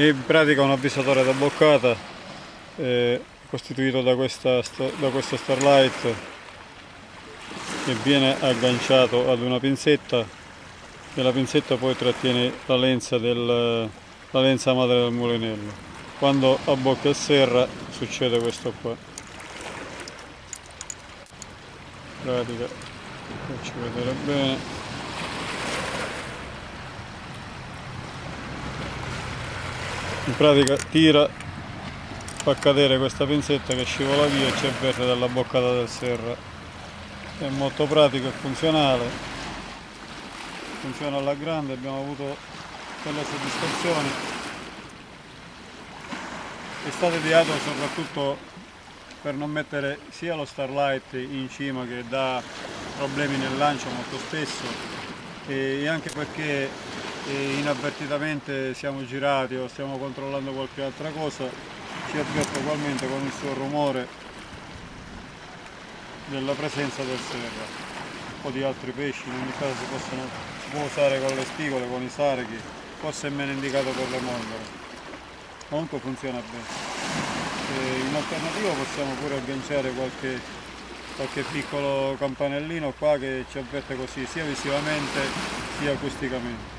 in pratica un avvisatore da boccata costituito da questo Starlight che viene agganciato ad una pinzetta e la pinzetta poi trattiene la lenza madre del mulinello. Quando abbocca e serra succede questo qua. In pratica, faccio vedere bene. In pratica tira, fa cadere questa pinzetta che scivola via e ci avverte dalla boccata del serra. È molto pratico e funzionale, funziona alla grande, abbiamo avuto delle soddisfazioni. È stato ideato soprattutto per non mettere sia lo Starlight in cima, che dà problemi nel lancio molto spesso, e anche perché inavvertitamente siamo girati o stiamo controllando qualche altra cosa, ci avverte ugualmente con il suo rumore della presenza del serra o di altri pesci. In ogni caso si può usare con le spigole, con i sarichi, forse è meno indicato per le mondole. Comunque funziona bene. In alternativa possiamo pure agganciare qualche piccolo campanellino qua che ci avverte così sia visivamente sia acusticamente.